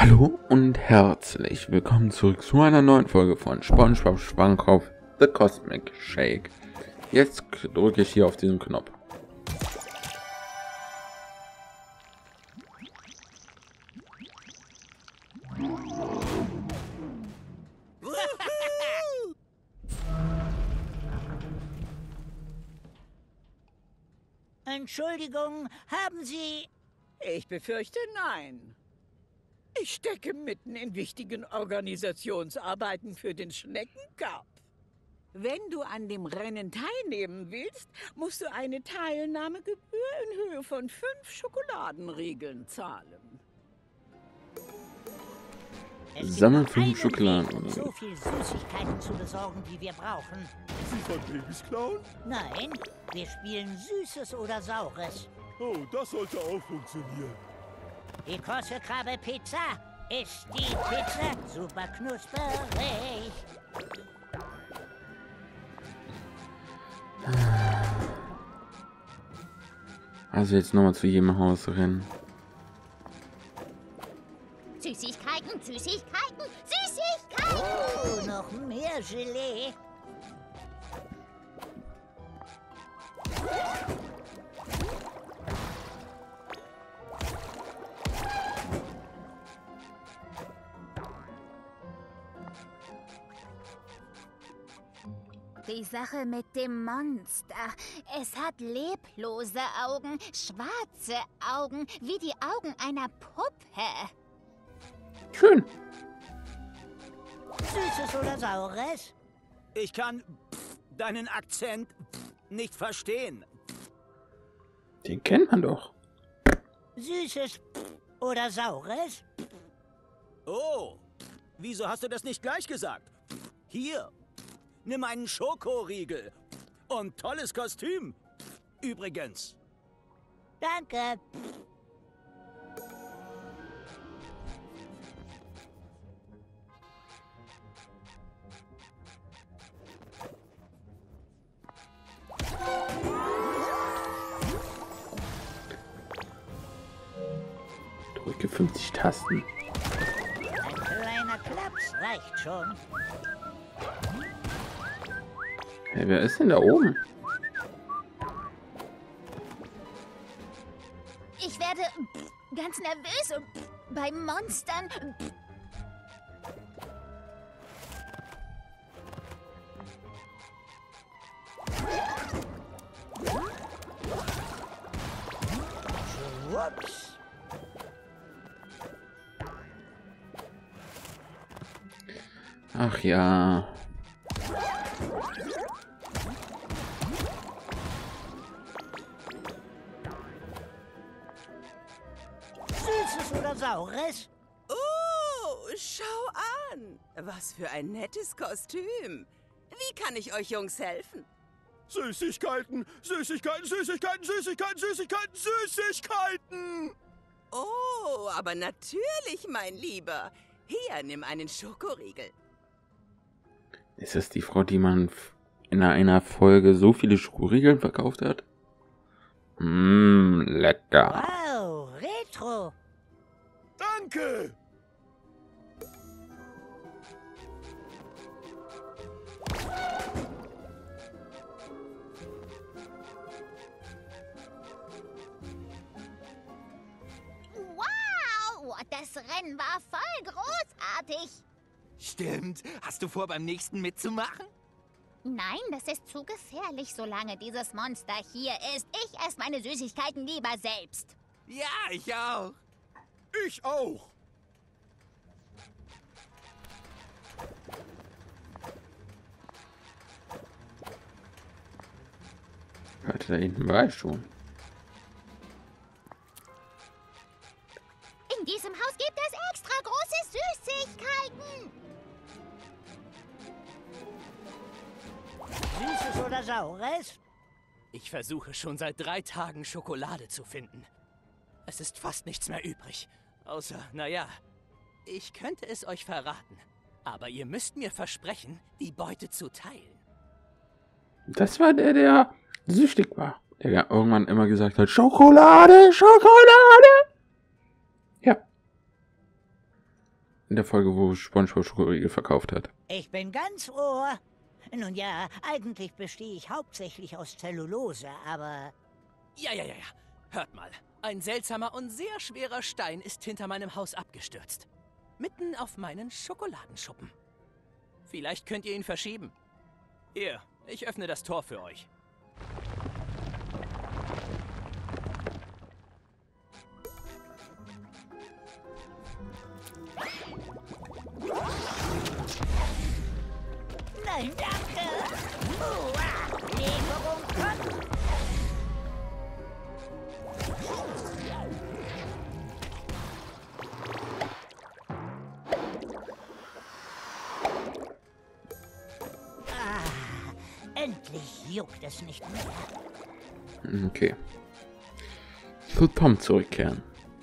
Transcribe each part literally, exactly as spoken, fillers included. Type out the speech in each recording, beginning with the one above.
Hallo und herzlich willkommen zurück zu einer neuen Folge von SpongeBob Schwammkopf The Cosmic Shake. Jetzt drücke ich hier auf diesen Knopf. Entschuldigung, haben Sie... Ich befürchte, nein. Ich stecke mitten in wichtigen Organisationsarbeiten für den Schneckencup. Wenn du an dem Rennen teilnehmen willst, musst du eine Teilnahmegebühr in Höhe von fünf Schokoladenriegeln zahlen. Sammeln fünf Schokoladen. Um so viel Süßigkeiten zu besorgen, wie wir brauchen. Sie von Babys klauen? Nein, wir spielen Süßes oder Saures. Oh, das sollte auch funktionieren. Die große Krabbe Pizza ist die Pizza super knusperig. Also jetzt nochmal zu jedem Haus rennen. Süßigkeiten, Süßigkeiten, Süßigkeiten! Oh, noch mehr Gelee. Die Sache mit dem Monster. Es hat leblose Augen, schwarze Augen, wie die Augen einer Puppe. Schön. Süßes oder Saures? Ich kann pff, deinen Akzent pff, nicht verstehen. Den kennt man doch. Süßes oder Saures? Oh, wieso hast du das nicht gleich gesagt? Hier, nimm einen Schokoriegel. Und tolles Kostüm. Übrigens. Danke. Drücke fünfzig Tasten. Ein kleiner Klaps reicht schon. Hey, wer ist denn da oben? Ich werde ganz nervös und bei Monstern. Ups. Ach ja. Süßes oder Saures? Oh, schau an. Was für ein nettes Kostüm. Wie kann ich euch Jungs helfen? Süßigkeiten, Süßigkeiten, Süßigkeiten, Süßigkeiten, Süßigkeiten, Süßigkeiten! Oh, aber natürlich, mein Lieber. Hier, nimm einen Schokoriegel. Ist das die Frau, die man in einer Folge so viele Schokoriegel verkauft hat? Mmm, lecker. Wow, Retro. Danke! Wow, das Rennen war voll großartig. Stimmt. Hast du vor, beim nächsten mitzumachen? Nein, das ist zu gefährlich, solange dieses Monster hier ist. Ich esse meine Süßigkeiten lieber selbst. Ja, ich auch. Ich auch! Warte, da hinten war ich schon. In diesem Haus gibt es extra große Süßigkeiten. Süßes oder Saures? Ich versuche schon seit drei Tagen Schokolade zu finden. Es ist fast nichts mehr übrig. Außer, naja, ich könnte es euch verraten. Aber ihr müsst mir versprechen, die Beute zu teilen. Das war der, der süchtig war. Der ja irgendwann immer gesagt hat, Schokolade, Schokolade. Ja. In der Folge, wo SpongeBob Schokoriegel verkauft hat. Ich bin ganz Ohr. Nun ja, eigentlich bestehe ich hauptsächlich aus Zellulose, aber... Ja, ja, ja, ja. Hört mal. Ein seltsamer und sehr schwerer Stein ist hinter meinem Haus abgestürzt. Mitten auf meinen Schokoladenschuppen. Vielleicht könnt ihr ihn verschieben. Hier, ich öffne das Tor für euch. Nein, danke. Uah, Lieferung kommt. Ah, endlich juckt es nicht mehr. Okay. Zu Tom zurückkehren.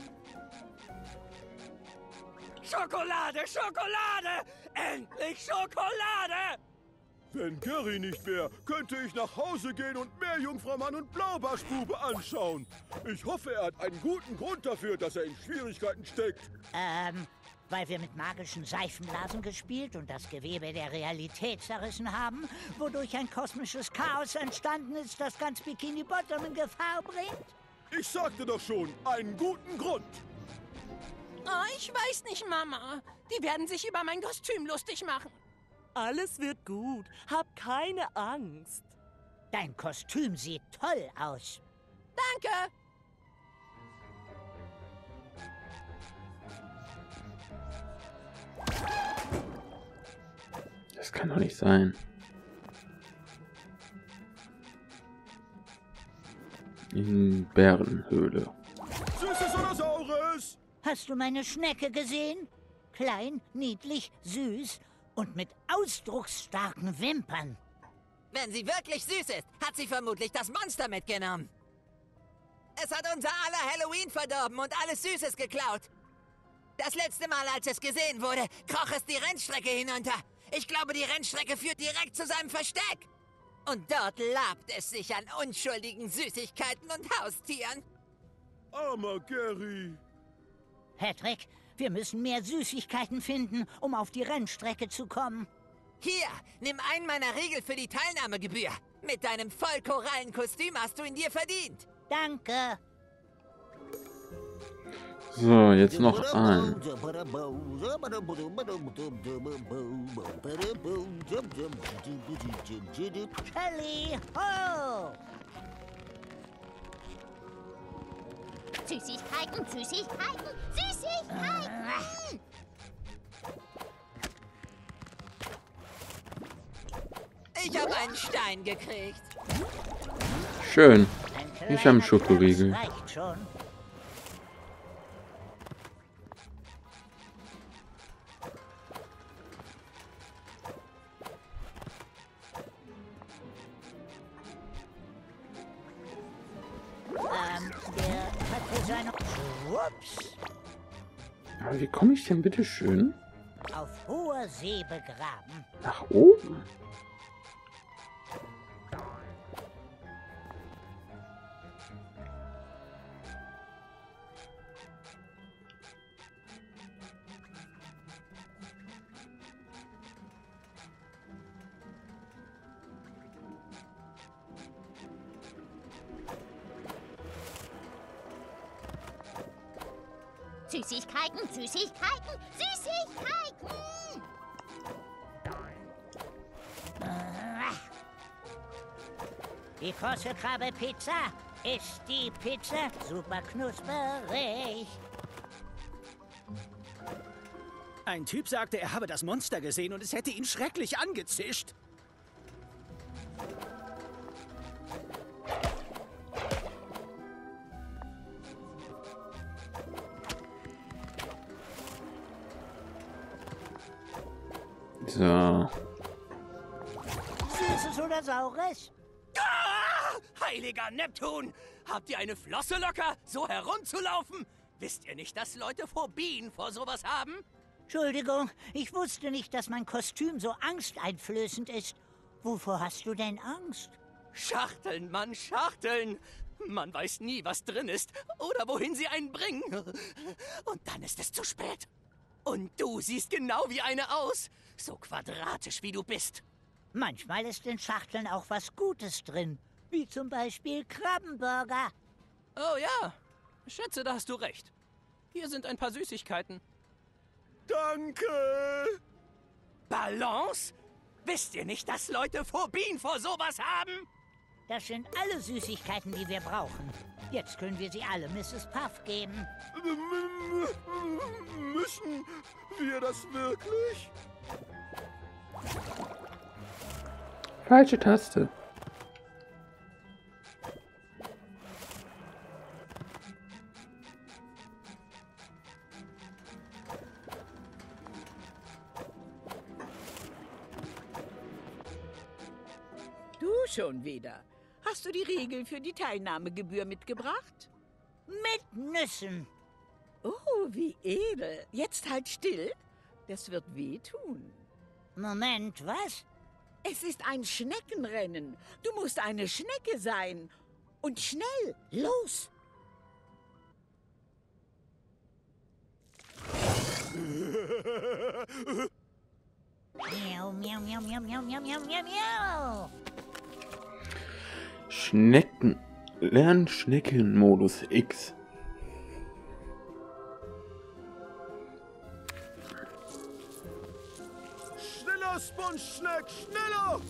Schokolade, Schokolade! Endlich Schokolade! Wenn Gary nicht wäre, könnte ich nach Hause gehen und Meerjungfraumann und Blaubarschbube anschauen. Ich hoffe, er hat einen guten Grund dafür, dass er in Schwierigkeiten steckt. Ähm, weil wir mit magischen Seifenblasen gespielt und das Gewebe der Realität zerrissen haben, wodurch ein kosmisches Chaos entstanden ist, das ganz Bikini Bottom in Gefahr bringt? Ich sagte doch schon, einen guten Grund. Oh, ich weiß nicht, Mama. Die werden sich über mein Kostüm lustig machen. Alles wird gut. Hab keine Angst. Dein Kostüm sieht toll aus. Danke. Das kann doch nicht sein. In Bärenhöhle. Süßes oder Saures? Hast du meine Schnecke gesehen? Klein, niedlich, süß und mit ausdrucksstarken Wimpern. Wenn sie wirklich süß ist, hat sie vermutlich das Monster mitgenommen. Es hat unser aller Halloween verdorben und alles Süßes geklaut. Das letzte Mal, als es gesehen wurde, kroch es die Rennstrecke hinunter. Ich glaube, die Rennstrecke führt direkt zu seinem Versteck. Und dort labt es sich an unschuldigen Süßigkeiten und Haustieren. Armer Gary. Patrick, wir müssen mehr Süßigkeiten finden, um auf die Rennstrecke zu kommen. Hier, nimm einen meiner Riegel für die Teilnahmegebühr. Mit deinem Vollkorallenkostüm hast du ihn dir verdient. Danke. So, jetzt noch ein. Kelly, ho! Süßigkeiten, Süßigkeiten, Süßigkeiten! Ich habe einen Stein gekriegt. Schön. Ein Ich habe einen kleiner Schokoriegel. Kranz reicht schon. Ähm, der hatte seine... Schwupps! Aber wie komme ich denn bitte schön Auf hoher See begraben. nach oben? Süßigkeiten, Süßigkeiten, Süßigkeiten! Die große Krabbe Pizza ist die Pizza super knusperig. Ein Typ sagte, er habe das Monster gesehen und es hätte ihn schrecklich angezischt. So. Süßes oder Saures? Ah, heiliger Neptun! Habt ihr eine Flosse locker, so herumzulaufen? Wisst ihr nicht, dass Leute Phobien vor sowas haben? Entschuldigung, ich wusste nicht, dass mein Kostüm so angsteinflößend ist. Wovor hast du denn Angst? Schachteln, Mann, Schachteln! Man weiß nie, was drin ist oder wohin sie einen bringen. Und dann ist es zu spät. Und du siehst genau wie eine aus. So quadratisch wie du bist. Manchmal ist in Schachteln auch was Gutes drin. Wie zum Beispiel Krabbenburger. Oh ja, schätze, da hast du recht. Hier sind ein paar Süßigkeiten. Danke! Balance? Wisst ihr nicht, dass Leute Phobien vor sowas haben? Das sind alle Süßigkeiten, die wir brauchen. Jetzt können wir sie alle Misses Puff geben. Müssen wir das wirklich? Falsche Taste. Du schon wieder. Hast du die Regel für die Teilnahmegebühr mitgebracht? Mit Nüssen. Oh, wie edel. Jetzt halt still. Das wird wehtun. Moment, was? Es ist ein Schneckenrennen. Du musst eine Schnecke sein. Und schnell. Los. Miau, miau, miau, miau, miau, miau, miau, miau, miau. Schnecken. Lern Schneckenmodus X. Schneller, Sponge-Schneck, schneller!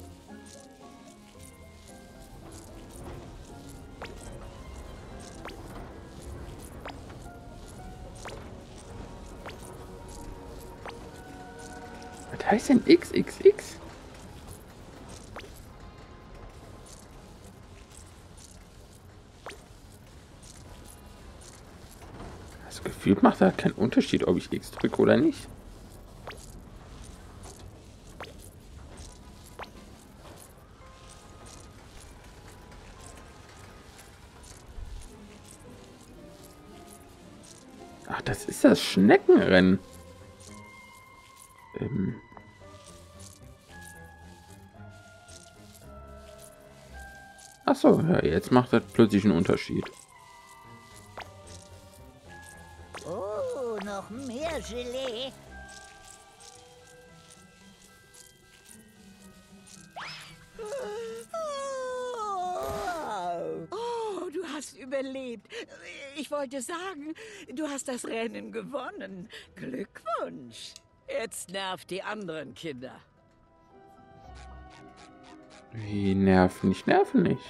Was heißt denn X X X? Das Gefühl macht da keinen Unterschied, ob ich X drücke oder nicht. Ach, das ist das Schneckenrennen. Ähm. Ach so, ja, jetzt macht das plötzlich einen Unterschied. Oh, noch mehr Gelee. Oh, du hast überlebt. Ich wollte sagen, du hast das Rennen gewonnen. Glückwunsch. Jetzt nervt die anderen Kinder. Wie nerven? Ich nerve nicht.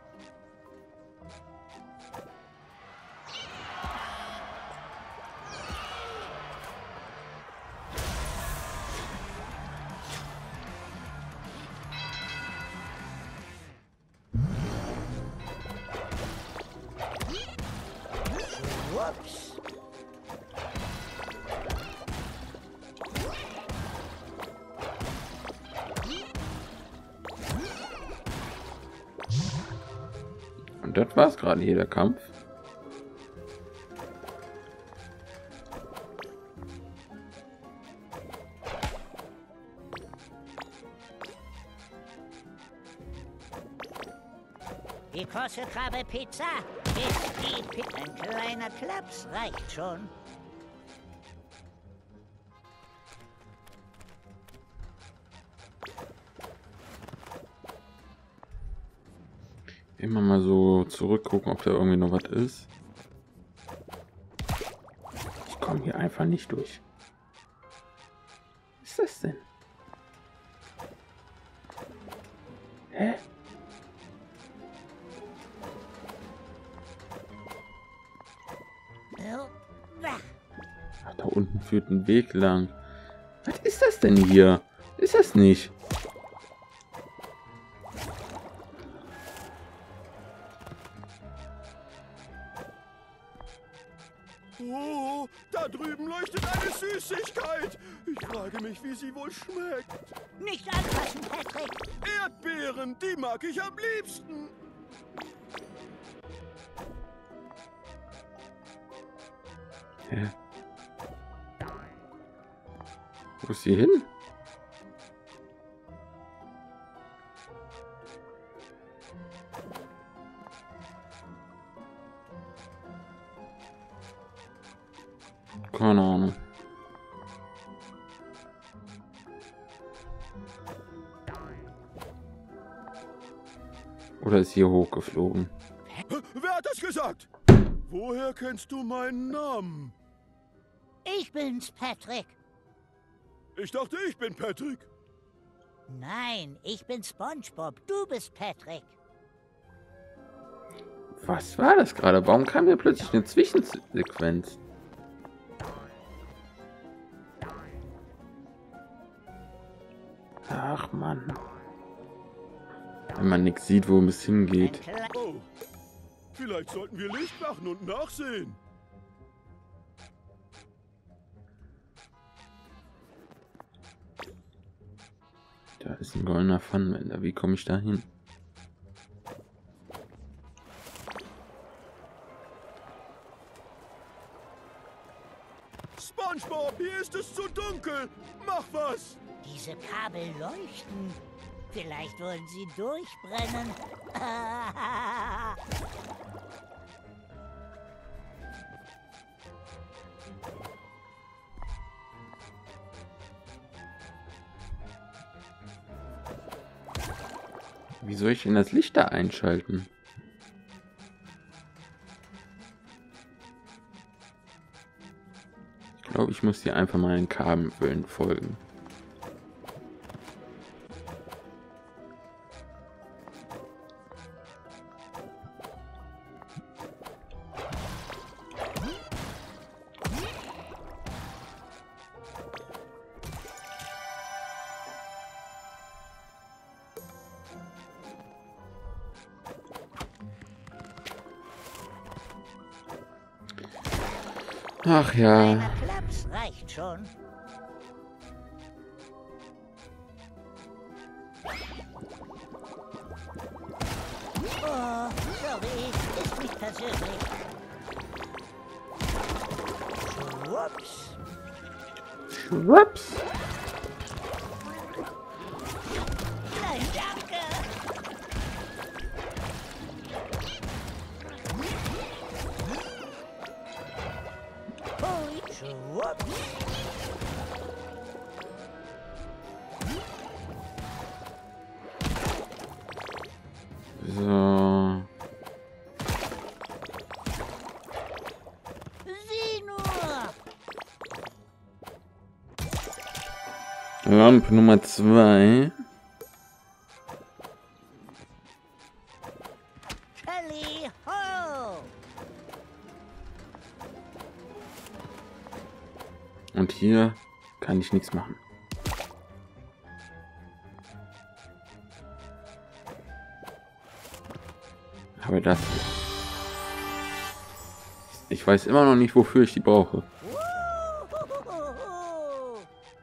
Ups. Und das war's gerade hier, der Kampf. Die große Krabbe Pizza ist die Pizza. Ein kleiner Klaps reicht schon. Immer mal so zurückgucken, ob da irgendwie noch was ist. Ich komme hier einfach nicht durch. Was ist das denn? Hä? Ach, da unten führt ein Weg lang. Was ist das denn hier? Ist das nicht? Oh, da drüben leuchtet eine Süßigkeit. Ich frage mich, wie sie wohl schmeckt. Nicht anfassen, Patrick. Erdbeeren, die mag ich am liebsten. Hä? Wo ist sie hin? Keine Ahnung. Oder ist hier hochgeflogen? Wer hat das gesagt? Woher kennst du meinen Namen? Ich bin's, Patrick. Ich dachte, ich bin Patrick. Nein, ich bin SpongeBob. Du bist Patrick. Was war das gerade? Warum kam hier plötzlich eine Zwischensequenz? Ach Mann. Wenn man nichts sieht, wo es hingeht. Oh, vielleicht sollten wir Licht machen und nachsehen. Da ist ein goldener Pfannenwender. Wie komme ich da hin? SpongeBob, hier ist es zu dunkel. Mach was. Diese Kabel leuchten. Vielleicht wollen sie durchbrennen. Wie soll ich denn das Licht da einschalten? Ich glaube, ich muss hier einfach mal den Kabeln folgen. Ach ja. Einer Klaps reicht schon. Oh, sorry, ist nicht persönlich. Schwupps. Schwupps. Nein, danke. Hui, schwupps. So. Sieh nur. Lampe Nummer zwei. Kelly, ho! Und hier kann ich nichts machen. Aber das... Ich weiß immer noch nicht, wofür ich die brauche. Wuhuhuhu.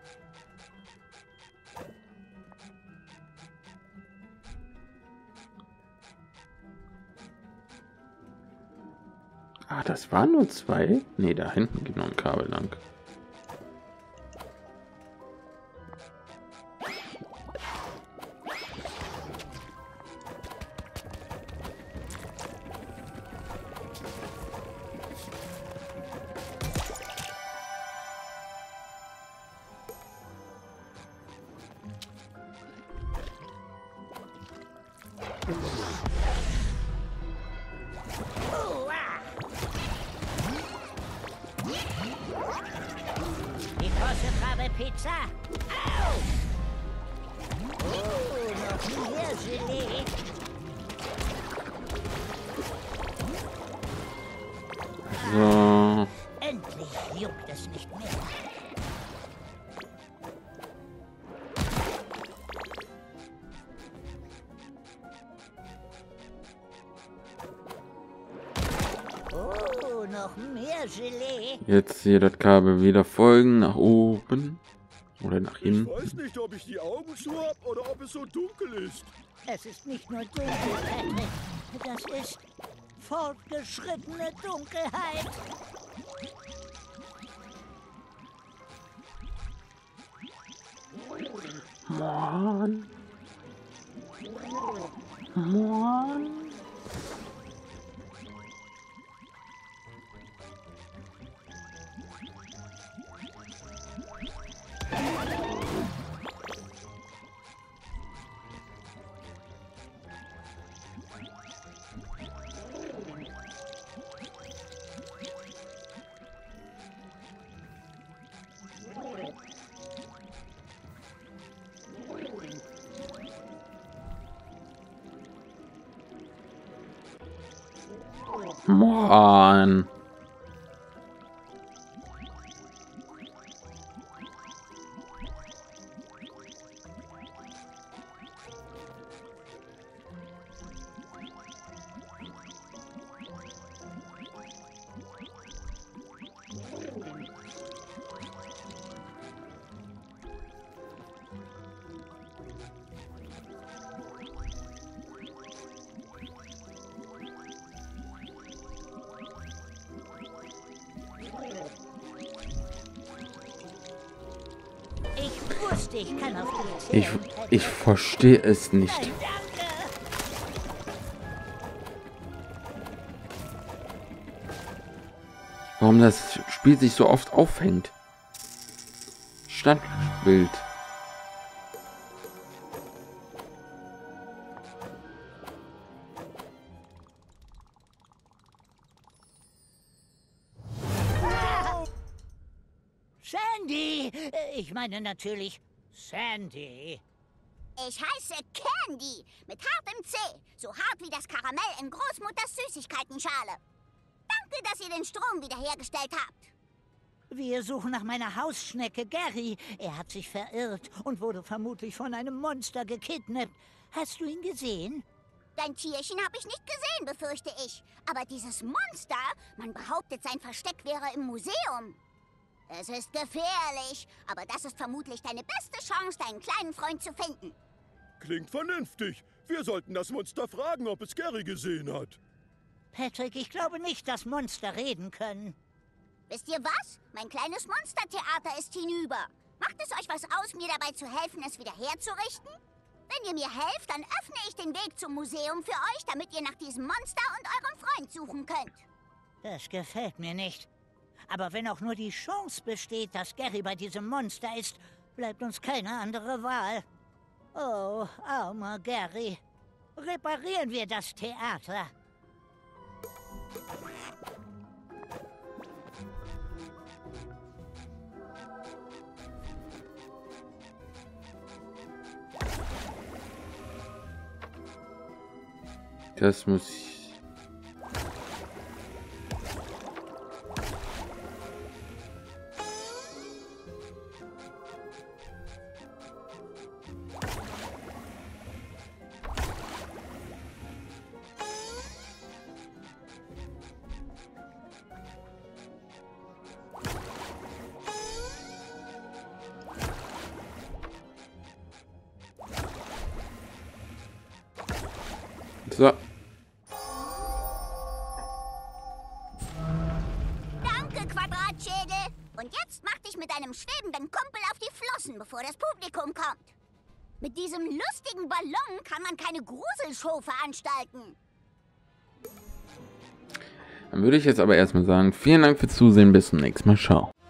Ah, das waren nur zwei? Ne, da hinten geht noch ein Kabel lang. Die große Farbe Pizza. Au! Oh, noch mehr Gelee. So. Endlich juckt es nicht mehr. Oh, noch mehr Gelee. Jetzt hier das Kabel wieder folgen, nach oben. Oder nach Ich hinten. weiß nicht, ob ich die Augen zu hab oder ob es so dunkel ist. Es ist nicht nur dunkel, Patrick. Das ist fortgeschrittene Dunkelheit. Mann. Mann. Mann. Ich wusste, ich kann auf die Ich, zählen. ich verstehe es nicht. Nein, danke. Warum das Spiel sich so oft aufhängt. Standbild. Sandy! Ich meine natürlich Sandy. Ich heiße Candy, mit hartem C, so hart wie das Karamell in Großmutters Süßigkeitenschale. Danke, dass ihr den Strom wiederhergestellt habt. Wir suchen nach meiner Hausschnecke Gary. Er hat sich verirrt und wurde vermutlich von einem Monster gekidnappt. Hast du ihn gesehen? Dein Tierchen habe ich nicht gesehen, befürchte ich. Aber dieses Monster, man behauptet, sein Versteck wäre im Museum. Es ist gefährlich, aber das ist vermutlich deine beste Chance, deinen kleinen Freund zu finden. Klingt vernünftig. Wir sollten das Monster fragen, ob es Gary gesehen hat. Patrick, ich glaube nicht, dass Monster reden können. Wisst ihr was? Mein kleines Monstertheater ist hinüber. Macht es euch was aus, mir dabei zu helfen, es wieder herzurichten? Wenn ihr mir helft, dann öffne ich den Weg zum Museum für euch, damit ihr nach diesem Monster und eurem Freund suchen könnt. Das gefällt mir nicht. Aber wenn auch nur die Chance besteht, dass Gary bei diesem Monster ist, bleibt uns keine andere Wahl. Oh, armer Gary. Reparieren wir das Theater. Das muss ich... So. Danke, Quadratschädel. Und jetzt mach dich mit deinem schwebenden Kumpel auf die Flossen, bevor das Publikum kommt. Mit diesem lustigen Ballon kann man keine Gruselshow veranstalten. Dann würde ich jetzt aber erstmal sagen, vielen Dank fürs Zusehen, bis zum nächsten Mal. Ciao.